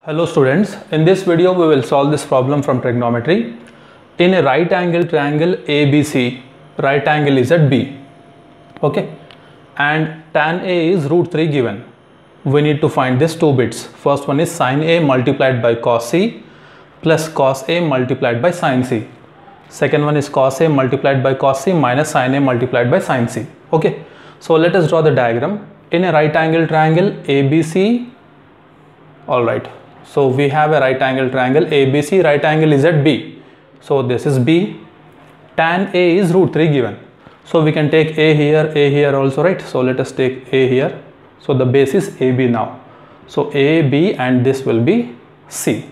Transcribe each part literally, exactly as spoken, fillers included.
Hello students, in this video we will solve this problem from trigonometry. In a right angle triangle A B C, right angle is at B, okay, and tan A is root three given. We need to find these two bits. First one is sin A multiplied by cos C plus cos A multiplied by sin C. Second one is cos A multiplied by cos C minus sin A multiplied by sin C. Okay, so let us draw the diagram. In a right angle triangle A B C, all right. So we have a right angle triangle A B C, right angle is at B. So this is B. Tan A is root three given. So we can take A here, A here also, right? So let us take A here. So the base is A B now. So A, B and this will be C.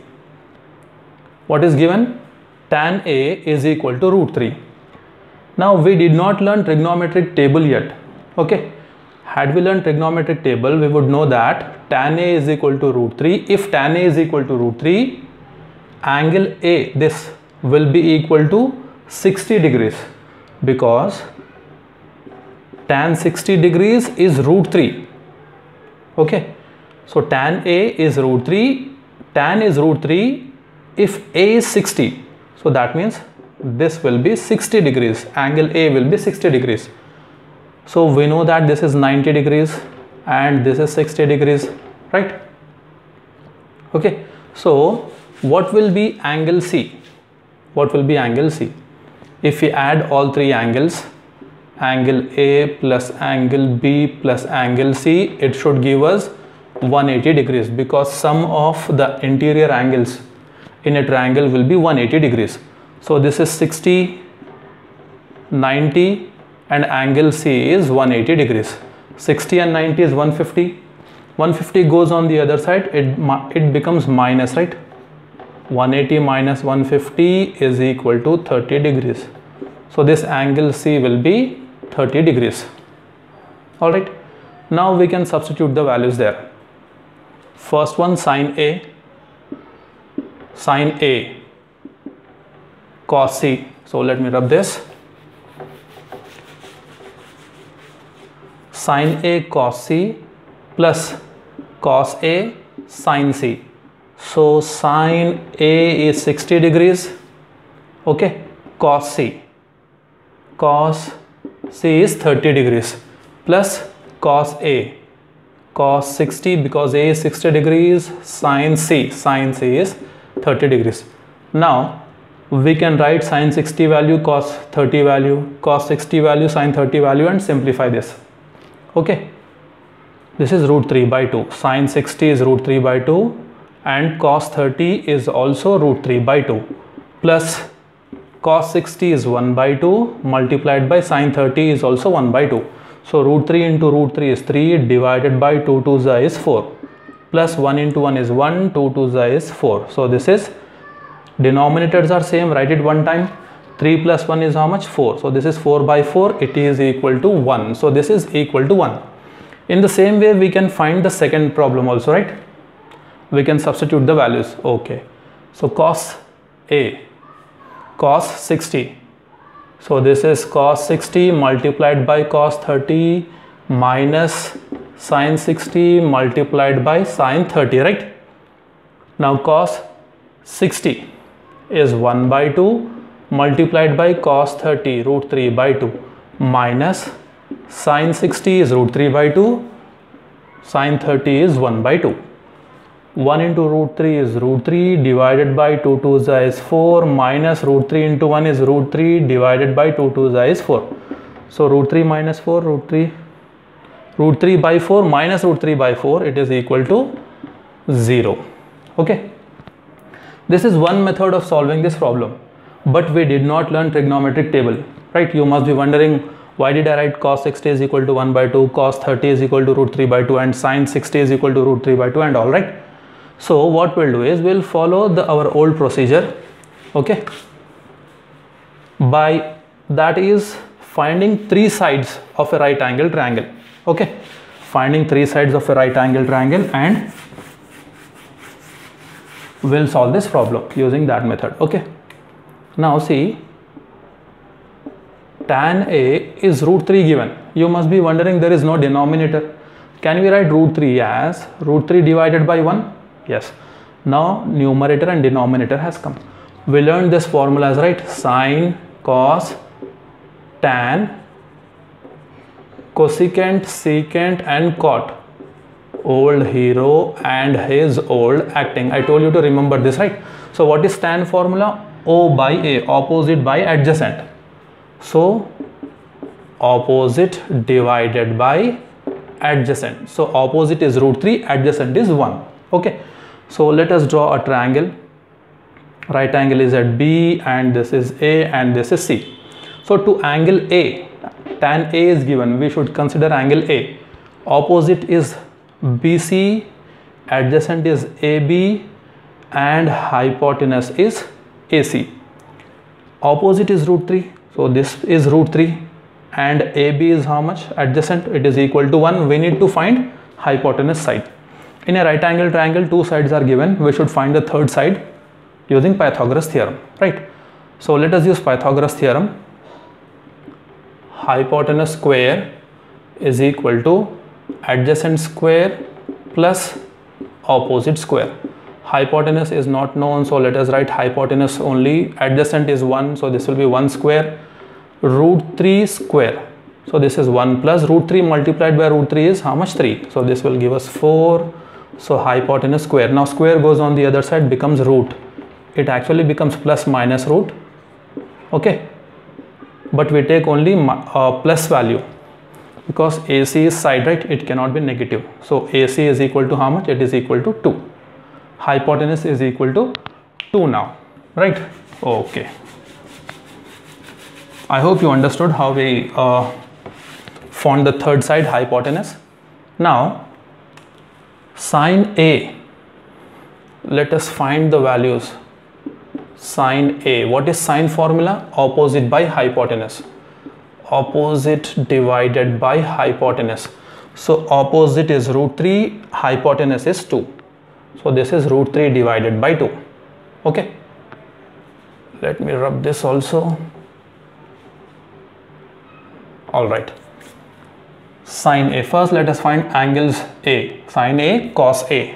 What is given? Tan A is equal to root three. Now we did not learn trigonometric table yet. Okay. Had we learned trigonometric table, we would know that tan A is equal to root three. If tan A is equal to root three, angle A, this will be equal to sixty degrees, because tan sixty degrees is root three. Okay. So tan A is root three, tan is root three if A is sixty. So that means this will be sixty degrees, angle A will be sixty degrees. So we know that this is ninety degrees and this is sixty degrees, right? Okay. So what will be angle C? What will be angle C? If we add all three angles, angle A plus angle B plus angle C, it should give us one hundred eighty degrees, because sum of the interior angles in a triangle will be one hundred eighty degrees. So this is sixty, ninety and angle C is one hundred eighty degrees. sixty and ninety is one hundred fifty. one hundred fifty goes on the other side, it, it becomes minus, right? one hundred eighty minus one hundred fifty is equal to thirty degrees. So this angle C will be thirty degrees. Alright. Now we can substitute the values there. First one, sin A, sin A, cos C. So let me rub this. Sin A cos C plus cos A sin C. So sin A is sixty degrees, okay, cos C, cos C is thirty degrees, plus cos A, cos sixty, because A is sixty degrees, sin C, sin C is thirty degrees. Now we can write sin sixty value, cos thirty value, cos sixty value, sin thirty value, and simplify this. Okay, this is root three by two, sin sixty is root three by two and cos thirty is also root three by two, plus cos sixty is one by two multiplied by sin thirty is also one by two. So root three into root three is three, divided by two twos is four, plus one into one is one, two twos is four. So this is, denominators are same, write it one time. three plus one is how much? four. So this is four by four, it is equal to one. So this is equal to one. In the same way we can find the second problem also, right? We can substitute the values. Okay. So cos A, cos sixty. So this is cos sixty multiplied by cos thirty minus sin sixty multiplied by sin thirty, right? Now cos sixty is one by two multiplied by cos thirty root three by two minus sin sixty is root three by two, sin thirty is one by two. one into root three is root three, divided by two twos is four, minus root three into one is root three, divided by two twos is four. So root three minus four, root three, root three by four minus root three by four, it is equal to zero. Okay. This is one method of solving this problem. But we did not learn trigonometric table, right? You must be wondering, why did I write cos sixty is equal to one by two, cos thirty is equal to root three by two, and sin sixty is equal to root three by two, and all, right? So what we'll do is we'll follow the our old procedure, okay? By that is finding three sides of a right angle triangle, okay? Finding three sides of a right angle triangle, and we'll solve this problem using that method, okay? Now see, tan A is root three given. You must be wondering, there is no denominator. Can we write root three as root three divided by one? Yes. Now numerator and denominator has come. We learned this formulas, right? Sine, cos, tan, cosecant, secant and cot. Old hero and his old acting. I told you to remember this, right? So what is tan formula? O by A, opposite by adjacent. So opposite divided by adjacent. So opposite is root three, adjacent is one. Okay. So let us draw a triangle. Right angle is at B and this is A and this is C. So to angle A, tan A is given. We should consider angle A. Opposite is B C, adjacent is A B and hypotenuse is A C. Opposite is root three. So this is root three and A B is how much? Adjacent. It is equal to one. We need to find hypotenuse side. In a right angle triangle, two sides are given. We should find the third side using Pythagoras theorem, right? So let us use Pythagoras theorem. Hypotenuse square is equal to adjacent square plus opposite square. Hypotenuse is not known, so let us write hypotenuse only. Adjacent is one, so this will be one square. Root three square, so this is one plus root three multiplied by root three is how much? three. So this will give us four. So hypotenuse square. Now square goes on the other side, becomes root. It actually becomes plus minus root. Okay, but we take only uh, plus value because A C is side, right? It cannot be negative. So A C is equal to how much? It is equal to two. Hypotenuse is equal to two now, right? Okay. I hope you understood how we uh, found the third side, hypotenuse. Now sine A, let us find the values. Sine A, what is sine formula? Opposite by hypotenuse. Opposite divided by hypotenuse. So opposite is root three, hypotenuse is two. So this is root three divided by two. Okay, let me rub this also. All right, sine A. First let us find angles A. Sine A, cos A.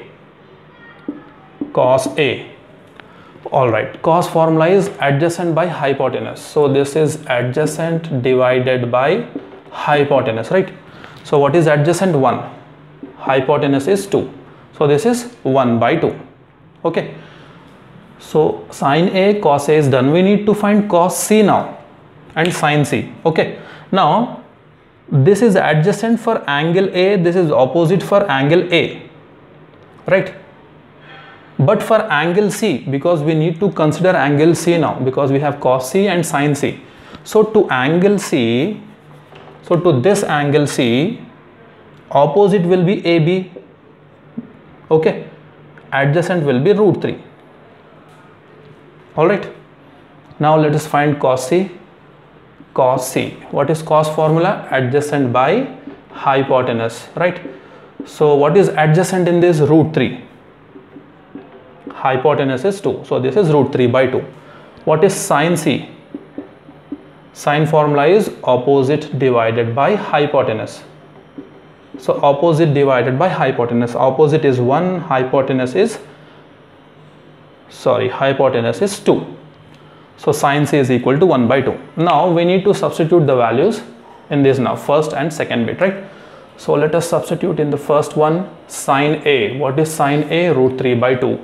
Cos A. All right, cos formula is adjacent by hypotenuse. So this is adjacent divided by hypotenuse, right? So what is adjacent? one. Hypotenuse is two. So this is one by two. Okay. So sine A, cos A is done. We need to find cos C now and sine C. Okay. Now this is adjacent for angle A. This is opposite for angle A. Right. But for angle C, because we need to consider angle C now, because we have cos C and sine C. So to angle C, so to this angle C, opposite will be A B. Okay. Adjacent will be root three. All right. Now let us find cos C. Cos C. What is cos formula? Adjacent by hypotenuse, right? So what is adjacent in this? Root three. Hypotenuse is two. So this is root three by two. What is sine C? Sine formula is opposite divided by hypotenuse. So opposite divided by hypotenuse. Opposite is one, hypotenuse is, sorry, hypotenuse is two. So sine C is equal to one by two. Now we need to substitute the values in this now, first and second bit, right? So let us substitute in the first one, sine A. What is sine A? Root three by two.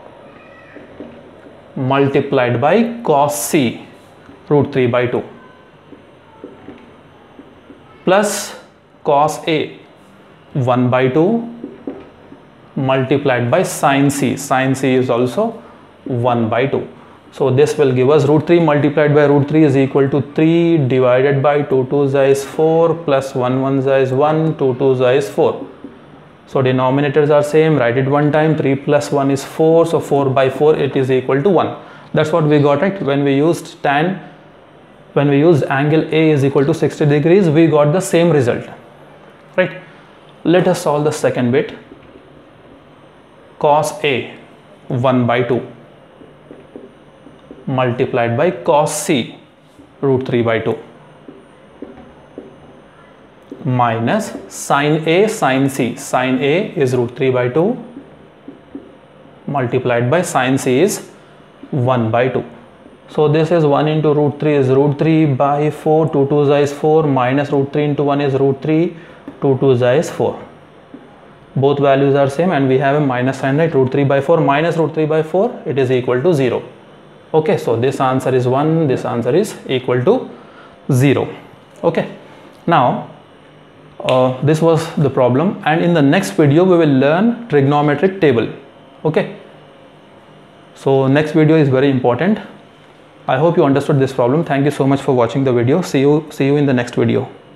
Multiplied by cos C, root three by two. Plus cos A, one by two. Multiplied by sine C. Sine C is also one by two. So this will give us root three multiplied by root three is equal to three divided by two twos is four plus one ones is one, two twos is four. So denominators are same, write it one time, three plus one is four, so four by four it is equal to one. That's what we got, right? When we used tan, when we used angle A is equal to sixty degrees, we got the same result, right? Let us solve the second bit. Cos A, one by two. Multiplied by cos C, root three by two. Minus sine A, sine C. Sine A is root three by two. multiplied by sine c is one by two. So this is one into root three is root three by four, two twos is four, minus root three into one is root three, two twos is four. Both values are same and we have a minus sign, right? Root three by four minus root three by four, it is equal to zero. Okay, so this answer is one, this answer is equal to zero. Okay, now uh, this was the problem, and in the next video we will learn trigonometric table. Okay, so next video is very important. I hope you understood this problem. Thank you so much for watching the video. See you, see you in the next video.